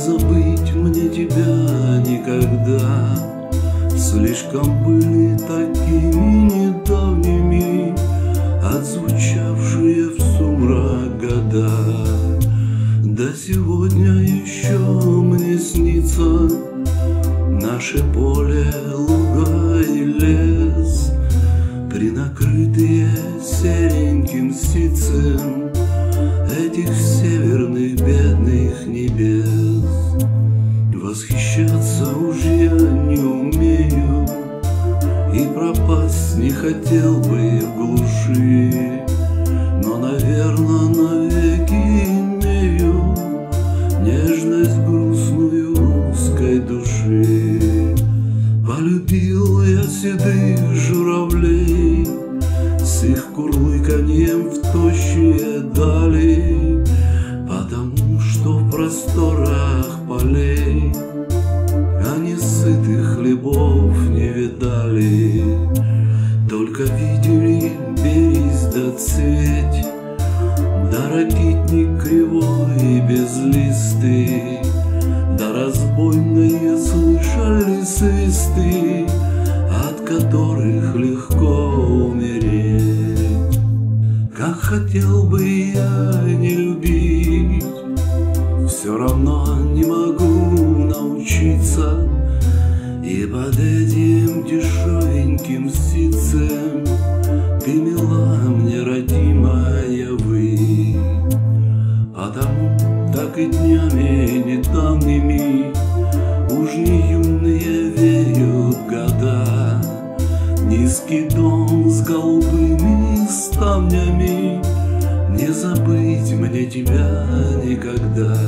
забыть мне тебя никогда. Слишком были такими недавними отзвучавшие в сумрак года. Да сегодня еще мне снится наше поле, луга и лес, принакрытые сереньким ситцем этих северных бедных небес. Восхищаться уж я не умею, и пропасть не хотел бы в глуши, но, наверное, навеки имею нежность грустную русской души. Полюбил я седых журавлей с их курлыканьем в тощие дали, потому что в просторах полей они сытых хлебов не видали, только видели березь да цветь, да ракитник кривой и безлистый, да разбойные слышали свисты, от которых легко умереть. Как хотел бы я не любить, все равно не могу научиться, и под этим дешевеньким ситцем ты мила мне, родимая вы. Потому так и днями недавними уж не юные веют года. Низкий дом с голубыми ставнями, не забыть мне тебя никогда.